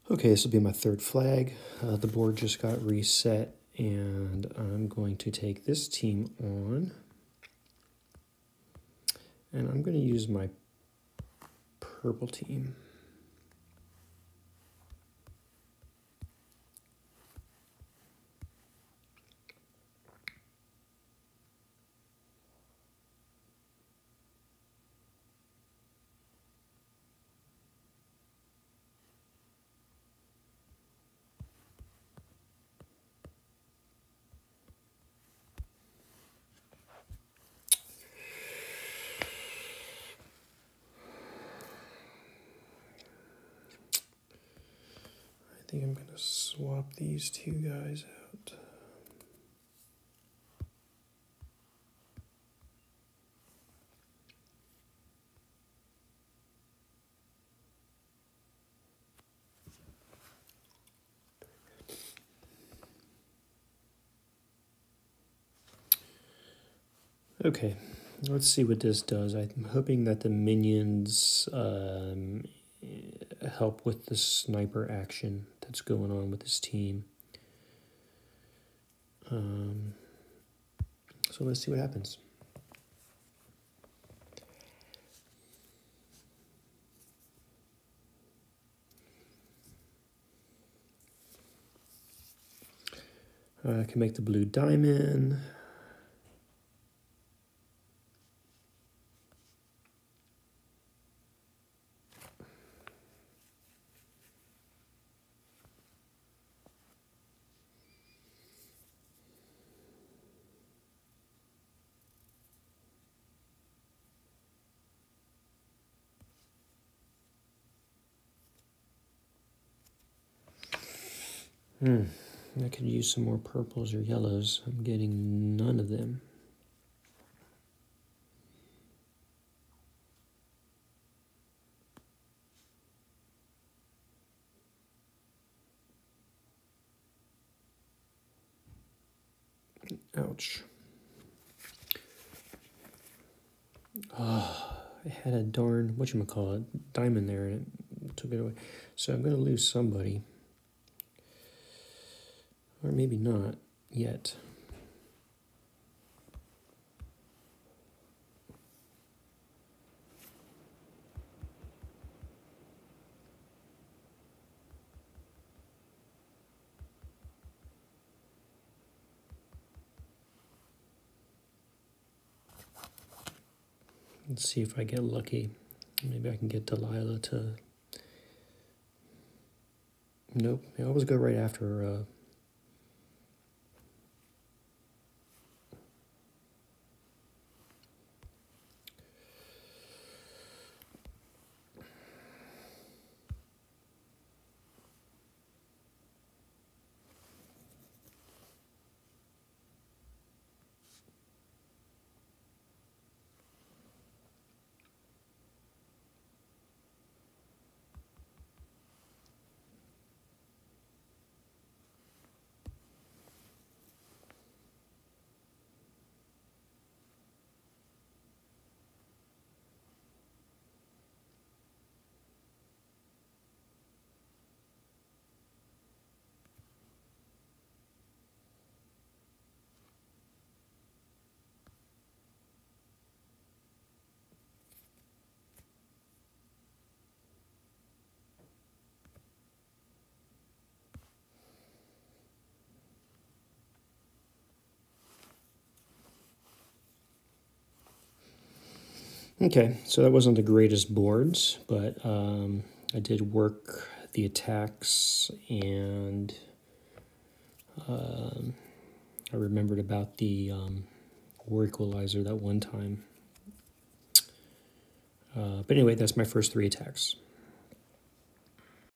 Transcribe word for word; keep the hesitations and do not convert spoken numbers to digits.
Okay, this will be my third flag. Uh, the board just got reset, and I'm going to take this team on. And I'm going to use my purple team. I think I'm going to swap these two guys out. Okay, let's see what this does. I'm hoping that the minions um, help with the sniper action that's going on with this team. Um, so let's see what happens. Uh, I can make the blue diamond. Hmm, I could use some more purples or yellows. I'm getting none of them. Ouch. Oh, I had a darn, whatchamacallit, diamond there and it took it away. So I'm going to lose somebody. Or maybe not yet. Let's see if I get lucky. Maybe I can get Delilah to... Nope, I always go right after... Uh... Okay, so that wasn't the greatest boards, but um, I did work the attacks, and um, I remembered about the um, war equalizer that one time. Uh, but anyway, that's my first three attacks.